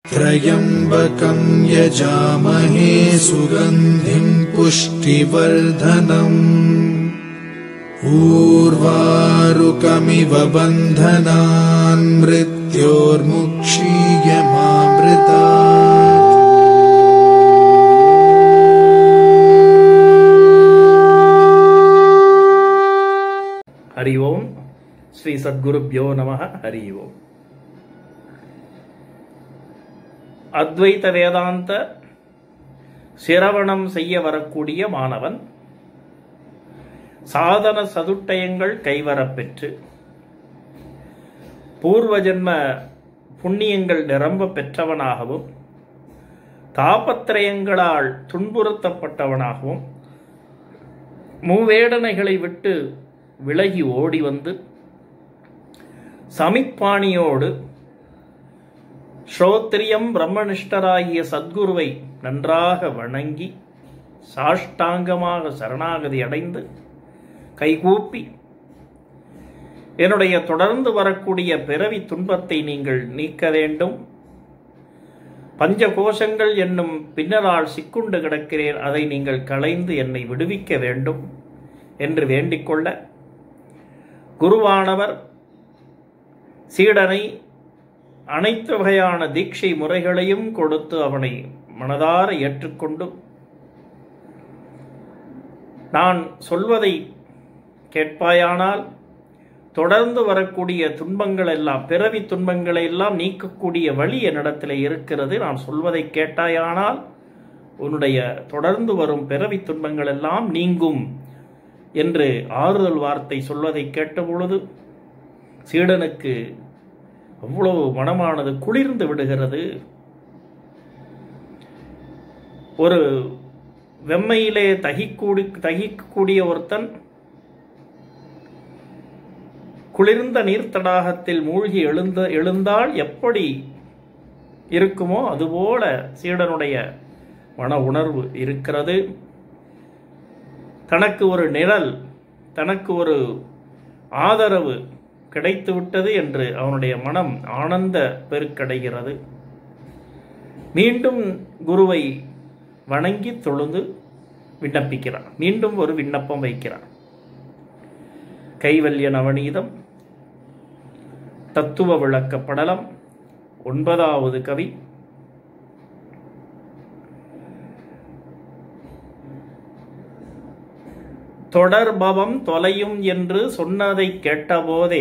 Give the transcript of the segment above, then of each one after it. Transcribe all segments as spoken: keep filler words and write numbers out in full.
त्र्यम्बकं यजामहे सुगन्धिं पुष्टिवर्धनम् ऊर्वारुकमिव बन्धनान् मृत्योर्मुक्षीयमामृतात्। हरि ओम श्री सद्गुरुभ्यो नमः। हरि ओम। அத்வைத வேதாந்த சிரவணம் செய்ய வரக்கூடிய மாணவன் சாதன சதுட்டயங்கள் கைவரப்பெற்று பூர்வ ஜென்ம புண்ணியங்கள் நிரம்ப பெற்றவனாகவும் தாபத்திரயங்களால் துன்புறுத்தப்பட்டவனாகவும் மூவேடனைகளை விட்டு விலகி ஓடி வந்து சமிப்பாணியோடு ஸ்ரோத்ரியம் பிரம்மனிஷ்டராகிய சத்குருவை நன்றாக வணங்கி சாஷ்டாங்கமாக சரணாகதி அடைந்து கைகூப்பி என்னுடைய தொடர்ந்து வரக்கூடிய பிறவி துன்பத்தை நீங்கள் நீக்க வேண்டும், பஞ்ச கோஷங்கள் என்னும் பின்னரால் சிக்குண்டு கிடக்கிறேன், அதை நீங்கள் களைந்து என்னை விடுவிக்க வேண்டும் என்று வேண்டிக்கொள்ள குருவானவர் சீடனை அனைத்து வகையான தீட்சை முறைகளையும் கொடுத்து அவனை மனதார ஏற்றுக்கொண்டு நான் சொல்வதை கேட்பாயானால் தொடர்ந்து வரக்கூடிய துன்பங்கள் எல்லாம் பிறவி துன்பங்களை எல்லாம் நீக்கக்கூடிய வழி என்னிடத்தில் இருக்கிறது, நான் சொல்வதை கேட்டாயானால் உன்னுடைய தொடர்ந்து வரும் பிறவி துன்பங்கள் எல்லாம் நீங்கும் என்று ஆறுதல் வார்த்தை சொல்வதை கேட்டபொழுது சீடனுக்கு அவ்வளவு மனமானது குளிர்ந்து விடுகிறது. ஒரு வெம்மையிலே தகிக்கூடி தகிக்கக்கூடிய ஒருத்தன் குளிர்ந்த நீர் தடாகத்தில் மூழ்கி எழுந்த எழுந்தால் எப்படி இருக்குமோ அதுபோல சீடனுடைய மன உணர்வு இருக்கிறது. தனக்கு ஒரு நிழல், தனக்கு ஒரு ஆதரவு கிடைத்து விட்டது என்று அவனுடைய மனம் ஆனந்த பெருக்கடைகிறது. மீண்டும் குருவை வணங்கி தொழுது விண்ணப்பிக்கிறான். மீண்டும் ஒரு விண்ணப்பம் வைக்கிறான். கைவல்ய நவநீதம் தத்துவ விளக்க படலம் ஒன்பதாவது கவி. தொடர்பவம் தொலையும் என்று சொன்னதை கேட்டபோதே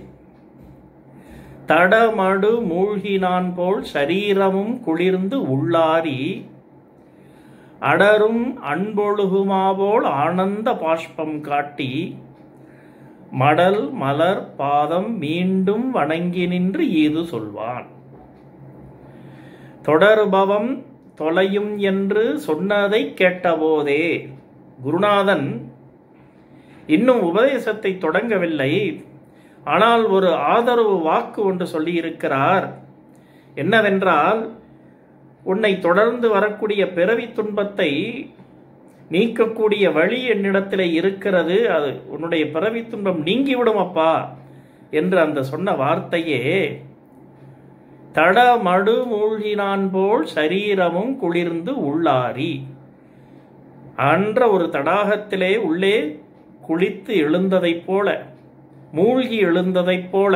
தடமடு மூழ்கினான் போல் சரீரமும் குளிர்ந்து உள்ளாரி அடரும் அன்பொழுகுமாபோல் ஆனந்த பாஷ்பம் காட்டி மடல் மலர் பாதம் மீண்டும் வணங்கி நின்று ஈது சொல்வான். தொடர்பவம் தொலையும் என்று சொன்னதை கேட்டபோதே குருநாதன் இன்னும் உபதேசத்தை தொடங்கவில்லை, ஆனால் ஒரு ஆதரவு வாக்கு ஒன்று சொல்லியிருக்கிறார். என்னவென்றால், உன்னை தொடர்ந்து வரக்கூடிய பிறவி துன்பத்தை நீக்கக்கூடிய வழி என்னிடத்தில் இருக்கிறது, அது உன்னுடைய பிறவி துன்பம் நீங்கிவிடும் அப்பா என்று அந்த சொன்ன வார்த்தையே தடமடு மூழ்கினான் போல் சரீரமும் குளிர்ந்து உள்ளாரி. அன்ற ஒரு தடாகத்திலே உள்ளே குளித்து எழுந்ததைப் போல, மூழ்கி எழுந்ததைப் போல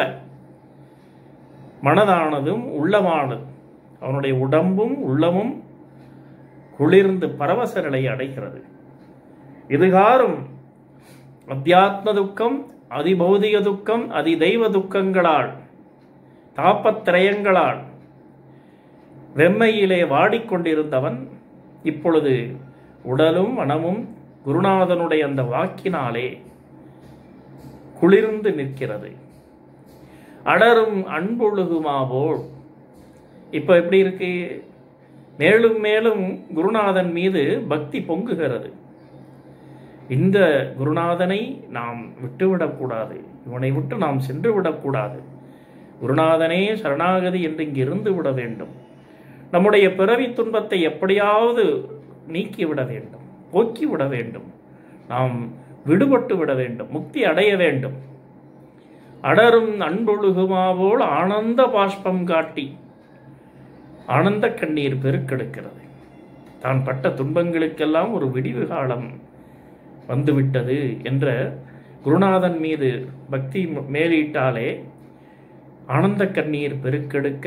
மனதானதும் உள்ளமானது, அவனுடைய உடம்பும் உள்ளமும் குளிர்ந்து பரவச நிலை அடைகிறது. இதுகாரும் அத்தியாத்ம துக்கம், அதிபௌதிக துக்கம், அதிதெய்வ துக்கங்களால், தாபத்திரயங்களால் வெம்மையிலே வாடிக்கொண்டிருந்தவன் இப்பொழுது உடலும் மனமும் குருநாதனுடைய அந்த வாக்கினாலே குளிர்ந்து நிற்கிறது. அடரும் அன்பொழுகுமாவோல் இப்ப எப்படி இருக்கு? மேலும் மேலும் குருநாதன் மீது பக்தி பொங்குகிறது. இந்த குருநாதனை நாம் விட்டுவிடக்கூடாது, இவனை விட்டு நாம் சென்று விடக்கூடாது. குருநாதனே சரணாகதி என்று இங்கு இருந்து விட வேண்டும். நம்முடைய பிறவி துன்பத்தை எப்படியாவது நீக்கிவிட வேண்டும், போக்கிவிட வேண்டும். நாம் விடுபட்டு விட வேண்டும், முக்தி அடைய வேண்டும். அடரும் அன்பொழுகுமாவோல் ஆனந்த பாஷ்பம் காட்டி, ஆனந்த கண்ணீர் பெருக்கெடுக்கிறது. தான் பட்ட துன்பங்களுக்கெல்லாம் ஒரு விடிவு காலம் வந்துவிட்டது என்ற குருநாதன் மீது பக்தி மேலிட்டாலே ஆனந்த கண்ணீர் பெருக்கெடுக்க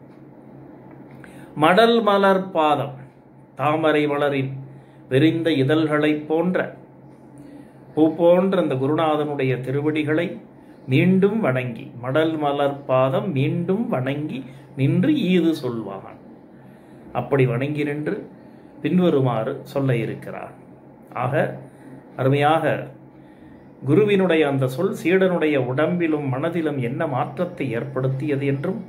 மடல் மலர் பாதம், தாமரை மலரின் விரிந்த இதழ்களைப் போன்ற பூ போன்ற அந்த குருநாதனுடைய திருவடிகளை மீண்டும் வணங்கி, மடல் மலர் பாதம் மீண்டும் வணங்கி நின்று ஈது சொல்வான். அப்படி வணங்கி நின்று பின்வருமாறு சொல்ல இருக்கிறார். ஆக அருமையாக குருவினுடைய அந்த சொல் சீடனுடைய உடம்பிலும் மனதிலும் என்ன மாற்றத்தை ஏற்படுத்தியது என்றும்,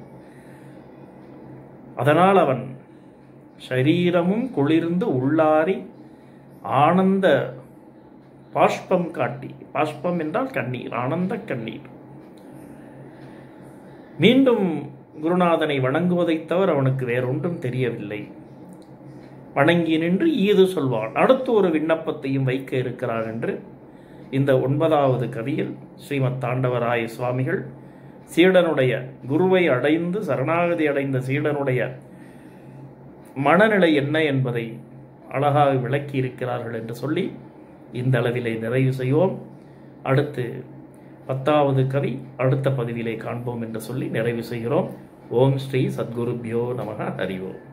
அதனால் அவன் சரீரமும் குளிர்ந்து உள்ளாரி ஆனந்த பாஷ்பம் காட்டி, பாஷ்பம் என்றால் கண்ணீர், ஆனந்த கண்ணீர், மீண்டும் குருநாதனை வணங்குவதைத் தவிர அவனுக்கு வேறொன்றும் தெரியவில்லை. வணங்கி நின்று ஈது சொல்வான். அடுத்து ஒரு விண்ணப்பத்தையும் வைக்க இருக்கிறார் என்று இந்த ஒன்பதாவது கவியில் ஸ்ரீமத் தாண்டவராய சுவாமிகள் சீடனுடைய குருவை அடைந்து சரணாகதி அடைந்த சீடனுடைய மனநிலை என்ன என்பதை அழகாக விளக்கி இருக்கிறார்கள் என்று சொல்லி இந்த அளவிலே நிறைவு செய்வோம். அடுத்து பத்தாவது கவி அடுத்த பதிவிலே காண்போம் என்று சொல்லி நிறைவு செய்கிறோம். ஓம் ஸ்ரீ சத்குருப்யோ நமக. ஹரி ஓம்.